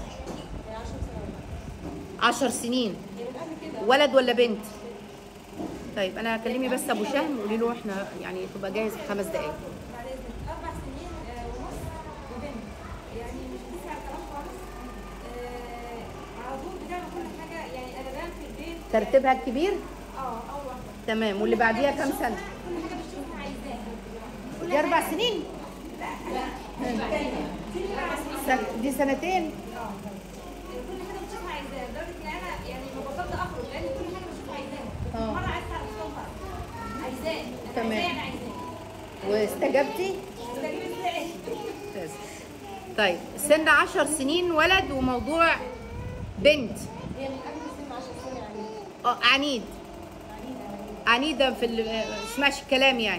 10 سنين. ولد ولا بنت؟ طيب انا كلمي بس ابو شهم قولي له احنا يعني تبقى جاهز في 5 دقائق. بعد اذنك 4 سنين ونص وبنت، يعني مش بتسمع الكلام خالص. على طول بتعمل كل حاجه، يعني انا بنام في البيت. ترتيبها الكبير؟ اول واحده. تمام. واللي بعديها كام سنه؟ كل حاجه بتشوفها عايزاها. دي 4 سنين؟ دي سنتين. كل حاجه بتشوفها عايزاها، لدرجه ان انا يعني ما بفضل اخرج لان كل حاجه بشوفها عايزاها. مره عايزه على الصبح عايزاه، تمام. انا عايزاه. واستجبتي؟ استجيب ازاي؟ طيب سن 10 سنين ولد، وموضوع بنت. هي من قبل سن 10 سنين يعني. عنيد. عنيده في اسمعش الكلام يعني.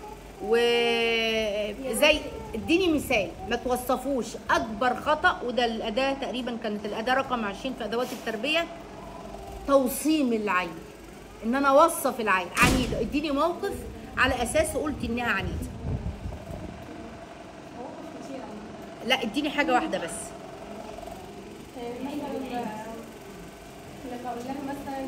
وزي اديني مثال، ما توصفوش اكبر خطا، وده الاداه تقريبا كانت الاداه رقم 20 في ادوات التربيه، توصيم العيل، ان انا اوصف العيل عنيده. اديني موقف على اساسه قلت انها عنيده. لا اديني حاجه واحده بس. لما اقول لها مثلا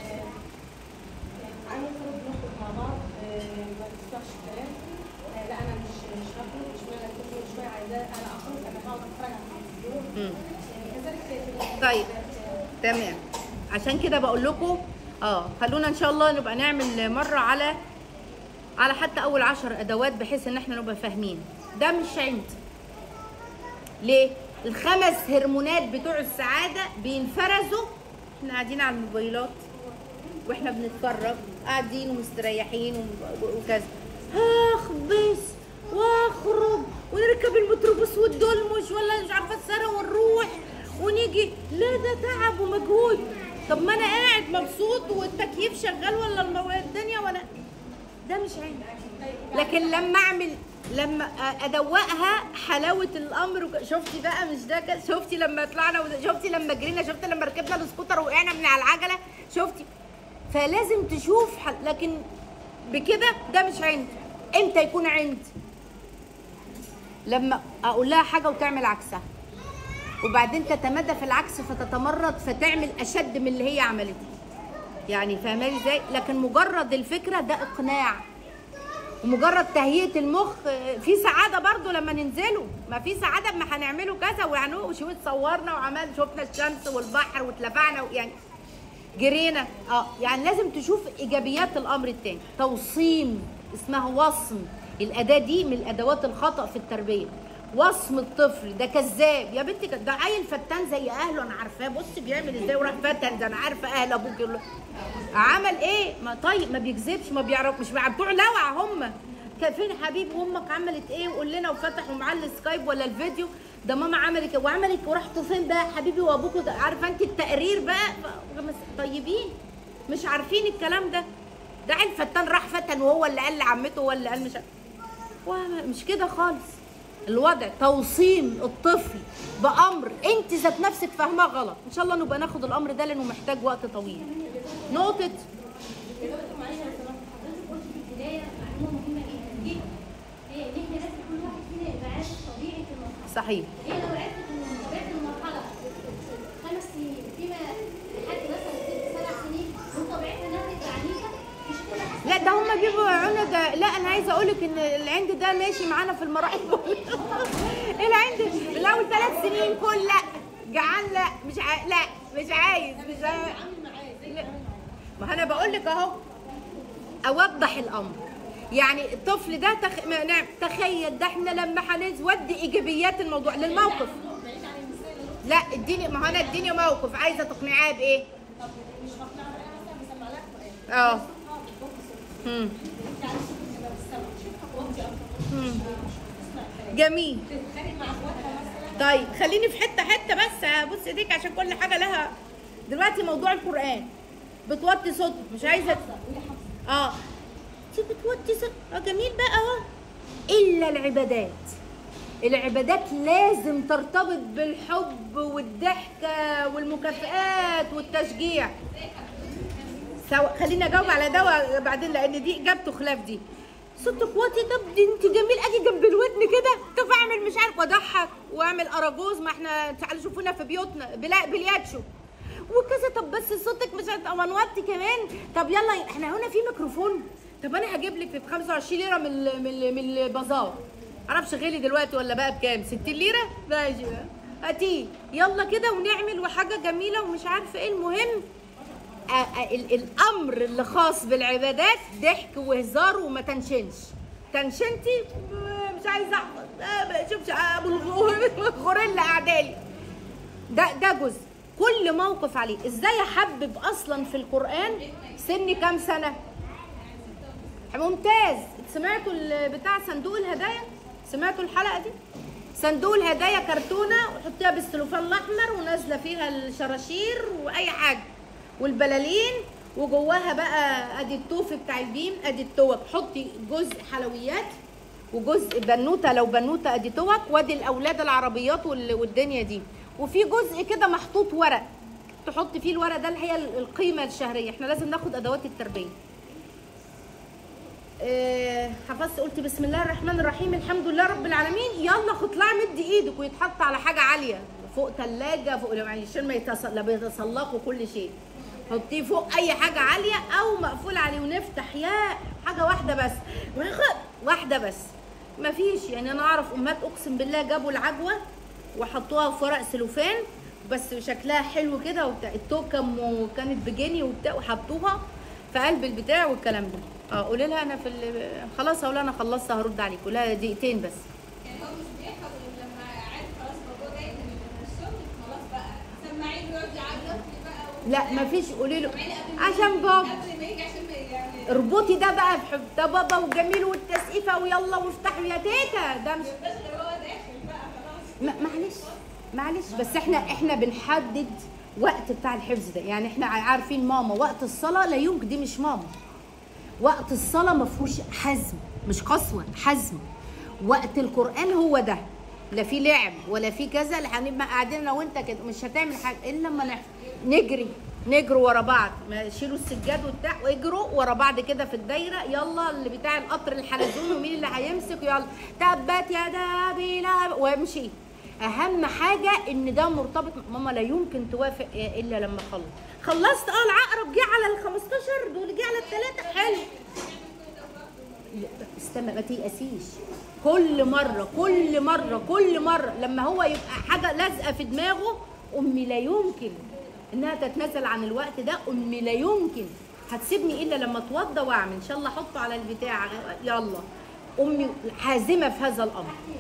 عايزه نخرج مع بعض ما تسمعش الكلام، لا انا مش هخرج، مش معنى كل شويه عايزاه انا اخرج، انا هقعد اتفرج على التلفزيون. كذلك طيب تمام. عشان كده بقول لكم خلونا ان شاء الله نبقى نعمل مره على حتى اول 10 ادوات، بحيث ان احنا نبقى فاهمين ده مش عند. ليه؟ ال5 هرمونات بتوع السعاده بينفرزوا احنا قاعدين على الموبايلات، واحنا بنتفرج قاعدين ومستريحين وكذا. هخبز واخرج ونركب الميكروباص والدلمش ولا مش عارفه السنه ونروح ونيجي، لا ده تعب ومجهود. طب ما انا قاعد مبسوط والتكييف شغال ولا الدنيا وانا ده مش عند. لكن لما ادوقها حلاوه الامر شفتي بقى مش ده كده، شفتي لما طلعنا، شفتي لما جرينا، شفتي لما ركبنا السكوتر وقعنا من على العجله، شفتي. فلازم تشوف لكن بكده ده مش عند. امتى يكون عند؟ لما اقول لها حاجه وتعمل عكسها، وبعدين تتمادى في العكس فتتمرد فتعمل اشد من اللي هي عملته. يعني فاهماني ازاي؟ لكن مجرد الفكره ده اقناع، ومجرد تهيئه المخ. في سعاده برضو لما ننزلوا، ما في سعاده اما هنعملوا كذا وشو اتصورنا وعمل شفنا الشمس والبحر واتلفعنا يعني جرينا. يعني لازم تشوف ايجابيات الامر التاني. توصيم، اسمها وصم. الاداه دي من الادوات الخطا في التربيه. وصم الطفل ده كذاب يا بنتي، ده عيل فتان زي اهله، انا عارفاه. بصي بيعمل ازاي وراح فتن، ده انا عارفه اهل ابوك يقول له عمل ايه. ما طيب ما بيكذبش، ما بيعرف، مش بتوع لوعه هم. فين حبيبي وامك عملت ايه وقول لنا، وفتحوا معاه السكايب ولا الفيديو، ده ماما عملت وعملت ورحتوا فين بقى حبيبي وابوك، عارفه انت التقرير بقى. طيبين مش عارفين الكلام ده. ده عيل فتان راح فتن وهو اللي قال لعمته ولا قال مش كده خالص. الوضع توصيم الطفل بامر انت ذات نفسك فاهماه غلط. ان شاء الله نبقى ناخد الامر ده لانه محتاج وقت طويل. نقطه معلش لو سمحت حضرتك قلت في البدايه معلومه مهمه جدا، هي ان احنا لازم كل واحد فينا يبقى عارف طبيعه المرحله. صحيح. هي لو عرفت ان طبيعه المرحله 5 سنين فيما لحد مثلا 7 سنين وطبيعتها انها تبقى عنيفه، مش كده. لا ده هم بيبقوا عند. لا انا عايزه اقول لك ان العند ده ماشي معانا في المراحل كلها. العند من اول 3 سنين كل لا جعان، لا مش عايز لا. ما انا بقول لك اهو اوضح الامر. يعني الطفل ده تخيل ده احنا لما هنودي ايجابيات الموضوع للموقف. لا اديني، ما انا اديني موقف عايزه تقنعاه بايه؟ مش هقنعها مثلا بسمع لها قران. جميل. طيب خليني في حته بس، بص ايديك عشان كل حاجه لها. دلوقتي موضوع القران بتوطي صوتك، مش عايزه انت بتوطي صوتك. جميل بقى اهو. الا العبادات لازم ترتبط بالحب والضحكه والمكافئات والتشجيع. خليني اجاوب على ده بعدين لان دي اجابته خلاف دي. صوتك واطي، طب دي انت جميل، اجي جنب الودن كده، طب اعمل مش عارف واضحك واعمل اراجوز، ما احنا تعالوا شوفونا في بيوتنا بالياتشو وكذا. طب بس صوتك مش نوطي كمان. طب يلا احنا هنا في ميكروفون، طب انا هجيب لك ب 25 ليره من البازار، معرفش غالي دلوقتي ولا بقى بكام، 60 ليره ماشي هاتيه يلا كده ونعمل وحاجه جميله ومش عارفه ايه. المهم الامر اللي خاص بالعبادات ضحك وهزار وما تنشنتي مش عايزه احفظ شوف ابو الغوريلا اعدالي. ده جزء. كل موقف عليه. ازاي احبب اصلا في القران؟ سني كام سنه؟ ممتاز. سمعتوا بتاع صندوق الهدايا؟ سمعتوا الحلقه دي؟ صندوق الهدايا كرتونه وحطيها بالسلوفان الاحمر ونازله فيها الشراشير واي حاجه والبلالين، وجواها بقى ادي التوف بتاع البيم، ادي التوك، حطي جزء حلويات وجزء بنوته لو بنوته ادي توك، وادي الاولاد العربيات والدنيا دي، وفي جزء كده محطوط ورق تحط فيه الورق ده اللي هي القيمه الشهريه. احنا لازم ناخد ادوات التربيه. حفظت قلت بسم الله الرحمن الرحيم الحمد لله رب العالمين، يلا اطلعي مدي ايدك ويتحط على حاجه عاليه فوق ثلاجه فوق عشان ما بيتسلقوا كل شيء، حطيه فوق اي حاجه عاليه او مقفول عليه ونفتح يا حاجه واحده بس واحده بس. مفيش يعني انا اعرف امهات اقسم بالله جابوا العجوه وحطوها في ورق سلوفان بس شكلها حلو كده وبتاع، التوكه كانت بجنيه وبتاع وحطوها في قلب البتاع والكلام ده. قولي لها انا في خلاص اقول انا خلصت هرد عليك، قولي لها دقيقتين بس. يعني هو مش بيحفظ لما عارف خلاص الموضوع جاي من الشغل خلاص بقى سمعيه له يقعد يعيط لي بقى لا مفيش. قولي له عشان بابا قبل ما يجي عشان يعني اربطي ده بقى بحب ده بابا وجميل والتسقيفه ويلا وافتحوا يا تيتا. ده مش غير هو داخل بقى خلاص. معلش بس احنا بنحدد وقت بتاع الحفظ ده. يعني احنا عارفين ماما وقت الصلاه لا يمكن، دي مش ماما. وقت الصلاه ما فيهوش حزم، مش قسوه، حزم. وقت القران هو ده، لا في لعب ولا في كذا، هنبقى قاعدين انا وانت كده مش هتعمل حاجه الا لما نجري ورا بعض، ما شيلوا السجاد وبتاع واجروا ورا بعض كده في الدايره، يلا اللي بتاع القطر الحلزون ومين اللي هيمسك، يلا تبت يدا ابي لهب وامشي. اهم حاجه ان ده مرتبط. ماما لا يمكن توافق الا لما خلصت. العقرب جه على ال 15 دول، جه على الثلاثه، حلو. استنى ما تيأسيش. كل مره لما هو يبقى حاجه لازقه في دماغه، امي لا يمكن انها تتنازل عن الوقت ده، امي لا يمكن هتسيبني الا لما اتوضى واعمل ان شاء الله احطه على البتاع، يلا. امي حازمه في هذا الامر.